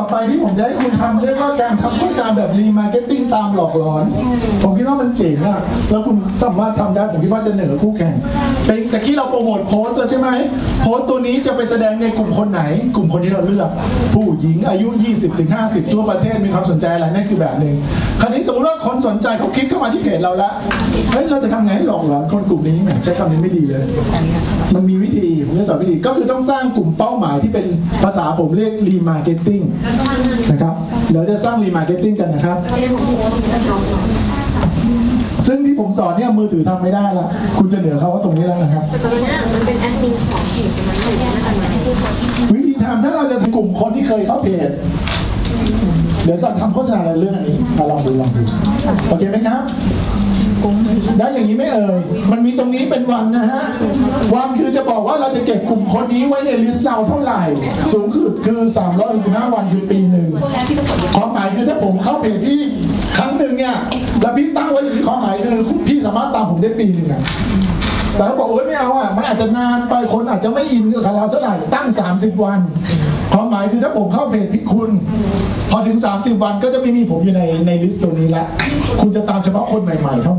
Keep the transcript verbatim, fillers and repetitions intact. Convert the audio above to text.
อไปที่ผมจะให้คุณทำเรียกว่าการทำโฆษณาแบบรีมาร์เก็ตติ้งตามหลอกหลอนผมคิดว่ามันเจ๋งอะแล้วคุณสามารถทำได้ผมคิดว่าจะเหนือคู่แข่งแต่แต่ที่เราโปรโมทโพสต์แล้วใช่ไหมโพสต์ตัวนี้จะไปแสดงในกลุ่มคนไหนกลุ่มคนที่เราเลือกผู้หญิงอายุ ยี่สิบถึงห้าสิบ ทั่วประเทศมีความสนใจอะไรนั่นคือแบบหนึ่งคราวนี้สมมติว่าคนสนใจเขาคลิกเข้ามาที่เพจเราแล้วเฮ้ยเราจะทำไงให้หลอกหลอนคนกลุ่มนี้แหมใช้คำนี้ไม่ดีเลยมันมีวิธีผมจะสอนวิธีก็คือต้องสร้างกลุ่มเป้าหมายที่เป็นภาษาผมเรียกรีมาร์เก็ตติ้งนะครับเดี๋ยวจะสร้างรีมาร์เก็ตติ้งกันนะครับซึ่งที่ผมสอนเนี่ยมือถือทำไม่ได้ละคุณจะเหนือเขาว่าตรงนี้แล้วนะครับแต่ตอนนี้มันเป็นแอดมินของเพจมันอยู่ในนั้นมันไม่ได้สอนวิธีทำถ้าเราจะทำกลุ่มคนที่เคยเข้าเพจเดี๋ยวจะทำโฆษณาอะไรเรื่องอันนี้มาลองดูลองดูโอเคไหมครับได้อย่างนี้ไม่เอ่ยมันมีตรงนี้เป็นวันนะฮะวันคือจะบอกว่าเราจะเก็บกลุ่มคนนี้ไว้ในลิสต์เราเท่าไหร่สูงสุดคือสามร้อยสิบห้าวันคือปีหนึ่งความหมายคือถ้าผมเข้าเพจพี่ครั้งหนึ่งเนี่ยแล้วพี่ตั้งไว้อย่างนี้ความหมายคือพี่สามารถตามผมได้ปีหนึ่งอะแต่เราบอกโอ๊ยไม่เอาอ่ะมันอาจจะนานไปคนอาจจะไม่อินกับเราเท่าไหร่ตั้งสามสิบวันความหมายคือถ้าผมเข้าเพจพี่คุณพอถึงสามสิบวันก็จะไม่มีผมอยู่ในในลิสต์ตัวนี้ละคุณจะตามเฉพาะคนใหม่ๆเท่า